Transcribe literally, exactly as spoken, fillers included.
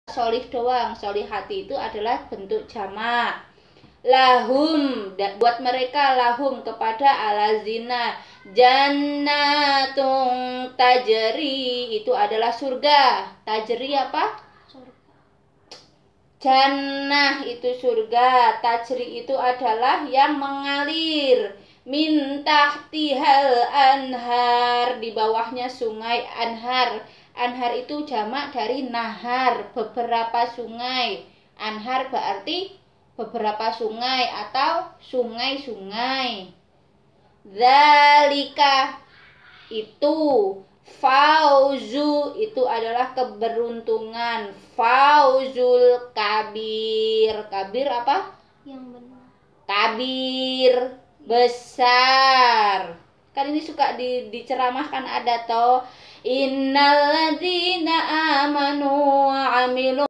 solih doang. Solihati itu adalah bentuk jamak. Lahum, buat mereka, lahum kepada alazina, jannatung tajri, itu adalah surga. Tajri apa? Surga. Jannah itu surga, tajri itu adalah yang mengalir. Min tahtihal anhar, di bawahnya sungai. Anhar, anhar itu jamak dari nahar, beberapa sungai. Anhar berarti beberapa sungai atau sungai-sungai. Zalika itu, fauzu itu adalah keberuntungan. Fauzul kabir. Kabir apa? Yang benar. Kabir, besar. Kan ini suka di, diceramahkan ada toh. Innalladzina amanu wa amilu